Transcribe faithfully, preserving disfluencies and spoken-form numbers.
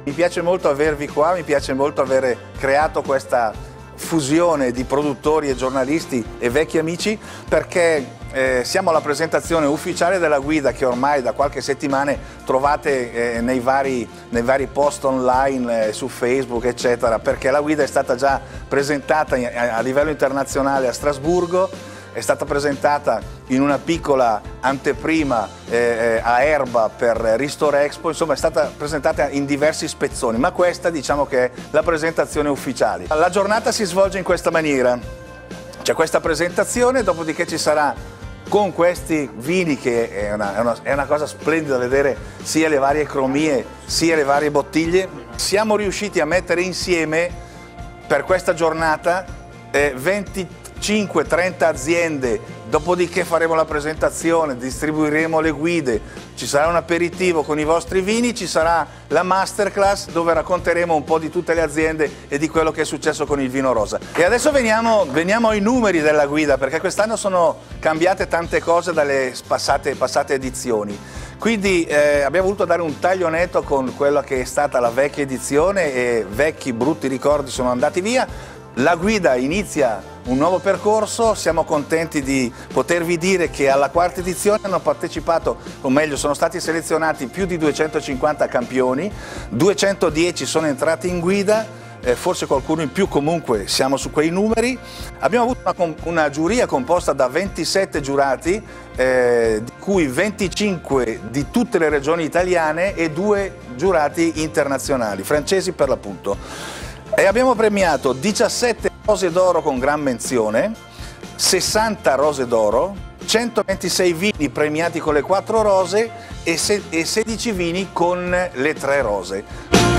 Mi piace molto avervi qua, mi piace molto avere creato questa fusione di produttori e giornalisti e vecchi amici, perché eh, siamo alla presentazione ufficiale della guida che ormai da qualche settimana trovate eh, nei, vari, nei vari post online, eh, su Facebook eccetera, perché la guida è stata già presentata a, a livello internazionale a Strasburgo, è stata presentata in una piccola anteprima eh, a Erba per Ristore Expo, insomma è stata presentata in diversi spezzoni, ma questa diciamo che è la presentazione ufficiale. La giornata si svolge in questa maniera, c'è questa presentazione, dopodiché ci sarà con questi vini, che è una, è, una, è una cosa splendida vedere sia le varie cromie sia le varie bottiglie. Siamo riusciti a mettere insieme per questa giornata eh, venticinque trenta aziende, dopodiché faremo la presentazione, distribuiremo le guide, ci sarà un aperitivo con i vostri vini, ci sarà la masterclass dove racconteremo un po' di tutte le aziende e di quello che è successo con il vino rosa. E adesso veniamo, veniamo ai numeri della guida, perché quest'anno sono cambiate tante cose dalle passate, passate edizioni. Quindi eh, abbiamo voluto dare un taglio netto con quella che è stata la vecchia edizione e vecchi brutti ricordi sono andati via. La guida inizia un nuovo percorso, siamo contenti di potervi dire che alla quarta edizione hanno partecipato, o meglio sono stati selezionati più di duecentocinquanta campioni, duecentodieci sono entrati in guida, eh, forse qualcuno in più, comunque siamo su quei numeri. Abbiamo avuto una, una giuria composta da ventisette giurati, eh, di cui venticinque di tutte le regioni italiane e due giurati internazionali, francesi per l'appunto. E abbiamo premiato diciassette rose d'oro con gran menzione, sessanta rose d'oro, centoventisei vini premiati con le quattro rose e sedici vini con le tre rose.